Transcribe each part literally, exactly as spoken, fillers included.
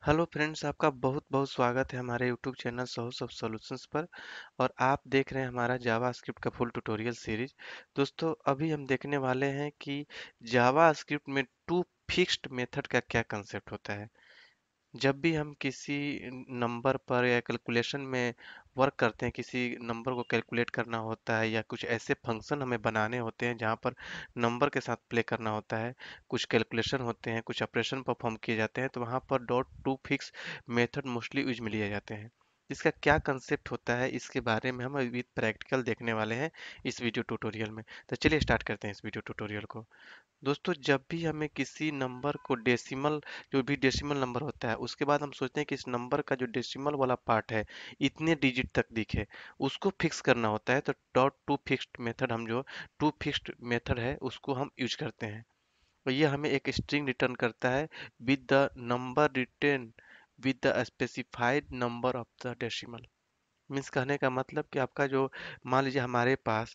Hello friends, आपका बहुत बहुत स्वागत है हमारे YouTube channel source of solutions पर। और आप देख रहे हैं हमारा जावास्क्रिप्ट का फुल ट्यूटोरियल सीरीज। दोस्तों, अभी हम देखने वाले हैं कि जावास्क्रिप्ट में टू फिक्स्ड मेथड का क्या कंसेप्ट होता है। जब भी हम किसी नंबर पर या कैलकुलेशन में वर्क करते हैं, किसी नंबर को कैलकुलेट करना होता है या कुछ ऐसे फंक्शन हमें बनाने होते हैं जहाँ पर नंबर के साथ प्ले करना होता है, कुछ कैलकुलेशन होते हैं, कुछ ऑपरेशन परफॉर्म किए जाते हैं, तो वहाँ पर dot to fix method mostly use में लिए जाते हैं। इसका क्या कंसेप्ट होता है, इसके बारे में हम अभी प्रैक्टिकल देखने वाले हैं इस वीडियो ट्यूटोरियल में। तो चलिए स्टार्ट करते हैं इस वीडियो ट्यूटोरियल को। दोस्तों, जब भी हमें किसी नंबर को डेसिमल, जो भी डेसिमल नंबर होता है, उसके बाद हम सोचते हैं कि इस नंबर का जो डेसिमल वाला पार्ट है इतने डिजिट तक दिखे, उसको फिक्स करना होता है। तो डॉट टू फिक्स्ड मेथड, हम जो टू फिक्स्ड मेथड है उसको हम यूज करते हैं। और ये हमें एक स्ट्रिंग रिटर्न करता है with the number return with the specified number of the decimal. Means कहने का मतलब कि आपका जो, मान लीजिए हमारे पास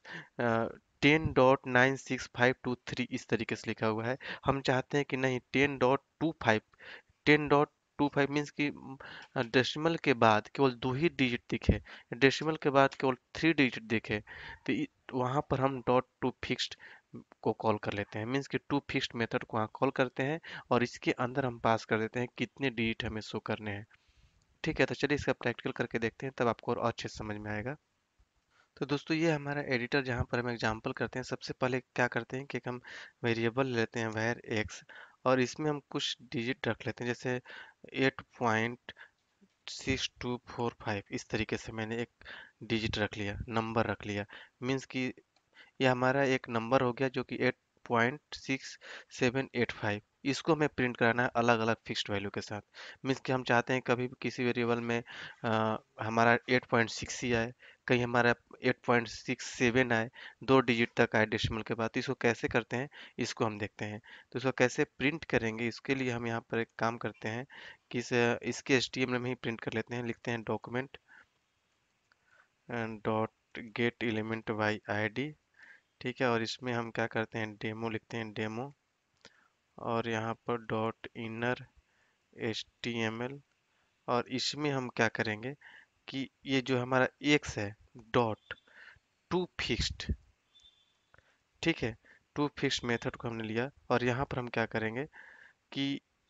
ten dot nine six five two three इस तरीके से लिखा हुआ है। हम चाहते हैं कि नहीं, ten dot two five, ten dot two five means कि डेसिमल के बाद केवल दो ही डिजिट दिखे, डेसिमल के बाद केवल थ्री डिजिट दिखे। तो इ- वहाँ पर हम डॉट टू फिक्स्ड को कॉल कर लेते हैं। मीन्स कि टू फिक्स्ड मेथड को वहाँ कॉल करते हैं और इसके अंदर हम पास कर देते हैं कितने डिजिट हमें शो करने हैं। ठीक है, तो चलिए इसका प्रैक्टिकल करके देखते हैं, तब आपको और अच्छे से समझ में आएगा। तो दोस्तों, ये हमारा एडिटर जहाँ पर हम एग्जांपल करते हैं। सबसे पहले क्या करते हैं कि एक हम वेरिएबल लेते हैं var x, और इसमें हम कुछ डिजिट रख लेते हैं, जैसे eight point six two four five. इस तरीके से मैंने एक डिजिट रख लिया, नंबर रख लिया। मीन्स कि ये हमारा एक नंबर हो गया जो कि eight point six seven eight five. इसको हमें प्रिंट कराना है अलग अलग फिक्स्ड वैल्यू के साथ। मीन्स कि हम चाहते हैं कभी भी किसी वेरिएबल में अ, हमारा एट पॉइंट सिक्स ही आए, कहीं हमारा एट पॉइंट सिक्स सेवन आए, दो डिजिट तक आए डेसिमल के बाद। तो इसको कैसे करते हैं, इसको हम देखते हैं। तो इसको कैसे प्रिंट करेंगे, इसके लिए हम यहाँ पर एक काम करते हैं कि इस, इसके एच टी एम एल में ही प्रिंट कर लेते हैं। लिखते हैं document dot get element by I D. ठीक है, और इसमें हम क्या करते हैं, डेमो लिखते हैं, डेमो। और यहाँ पर dot inner H T M L. और इसमें हम क्या करेंगे कि ये जो हमारा एक्स है, डॉट टू फिक्स्ड, ठीक है, टू फिक्स्ड मेथड को हमने लिया। और यहाँ पर हम क्या करेंगे कि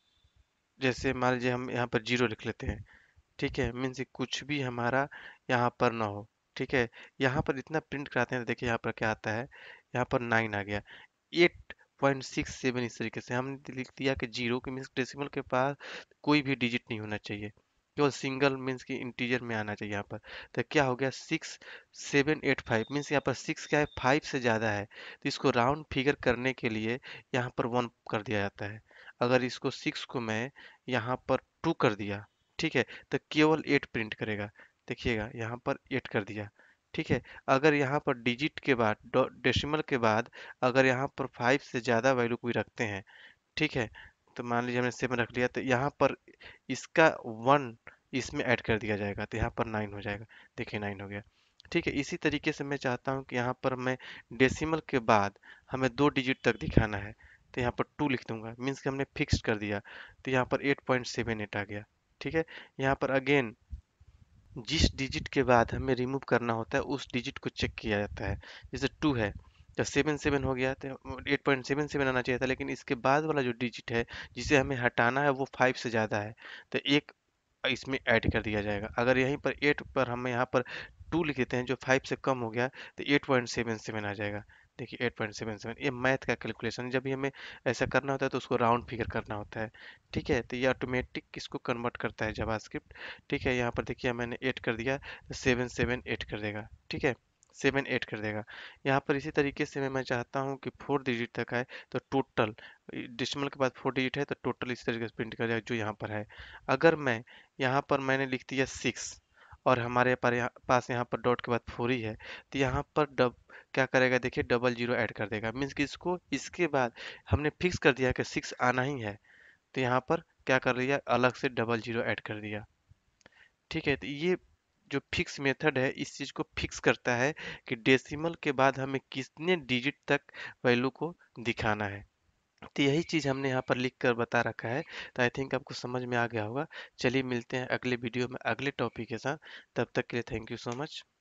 जैसे मान लीजिए हम यहाँ पर जीरो लिख लेते हैं। ठीक है, मीन्स कुछ भी हमारा यहाँ पर ना हो। ठीक है, यहाँ पर इतना प्रिंट कराते हैं तो देखिए यहाँ पर क्या आता है, यहाँ पर नाइन आ गया। एट पॉइंट सिक्स सेवन, इस तरीके से हमने लिख दिया कि जीरो के मीन्स डेसिमल के पास कोई भी डिजिट नहीं होना चाहिए, केवल सिंगल मीन्स की इंटीजर में आना चाहिए यहाँ पर। तो क्या हो गया, six seven eight five, means यहाँ पर सिक्स क्या है, फाइव से ज़्यादा है। तो इसको राउंड फिगर करने के लिए यहाँ पर वन कर दिया जाता है। अगर इसको सिक्स को मैं यहाँ पर टू कर दिया, ठीक है, तो केवल एट प्रिंट करेगा। देखिएगा यहाँ पर एट कर दिया। ठीक है, अगर यहाँ पर डिजिट के बाद, डेसिमल के बाद अगर यहाँ पर फाइव से ज़्यादा वैल्यू कोई रखते हैं, ठीक है, तो मान लीजिए हमने सेवन रख लिया, तो यहाँ पर इसका वन इसमें ऐड कर दिया जाएगा, तो यहाँ पर नाइन हो जाएगा। देखिए नाइन हो गया। ठीक है, इसी तरीके से मैं चाहता हूँ कि यहाँ पर मैं डेसिमल के बाद हमें दो डिजिट तक दिखाना है, तो यहाँ पर टू लिख दूंगा। मीन्स कि हमने फिक्स कर दिया, तो यहाँ पर एट पॉइंट सेवन एट आ गया। ठीक है, यहाँ पर अगेन जिस डिजिट के बाद हमें रिमूव करना होता है उस डिजिट को चेक किया जाता है। जैसे टू है, जब सेवन सेवन हो गया तो एट पॉइंट सेवन सेवन आना चाहिए था, लेकिन इसके बाद वाला जो डिजिट है जिसे हमें हटाना है वो फाइव से ज़्यादा है, तो एक इसमें ऐड कर दिया जाएगा। अगर यहीं पर एट पर हम यहाँ पर टू लिख देते हैं जो फाइव से कम हो गया, तो एट पॉइंट सेवन सेवन आ जाएगा। देखिए एट पॉइंट सेवन सेवन, ये मैथ का कैलकुलेशन। जब भी हमें ऐसा करना होता है तो उसको राउंड फिगर करना होता है। ठीक है, तो ये ऑटोमेटिक इसको कन्वर्ट करता है जावास्क्रिप्ट। ठीक है, यहाँ पर देखिए मैंने एट कर दिया, तो सेवन सेवन एट कर देगा। ठीक है, सेवन एट कर देगा। यहाँ पर इसी तरीके से मैं मैं चाहता हूँ कि फोर डिजिट तक आए, तो टोटल डिसिमल के बाद फोर डिजिट है तो टोटल इस तरीके से प्रिंट कर जाए जो यहाँ पर है। अगर मैं यहाँ पर मैंने लिख दिया सिक्स, और हमारे पर यहाँ पास यहाँ पर डॉट के बाद फोर ही है, तो यहाँ पर डब क्या करेगा, देखिए डबल जीरो ऐड कर देगा। मीन्स कि इसको इसके बाद हमने फिक्स कर दिया कि सिक्स आना ही है, तो यहाँ पर क्या कर लिया, अलग से डबल जीरो ऐड कर दिया। ठीक है, तो ये जो फिक्स मेथड है इस चीज़ को फिक्स करता है कि डेसिमल के बाद हमें कितने डिजिट तक वैल्यू को दिखाना है। तो यही चीज़ हमने यहाँ पर लिख कर बता रखा है। तो आई थिंक आपको समझ में आ गया होगा। चलिए मिलते हैं अगले वीडियो में अगले टॉपिक के साथ। तब तक के लिए थैंक यू सो मच।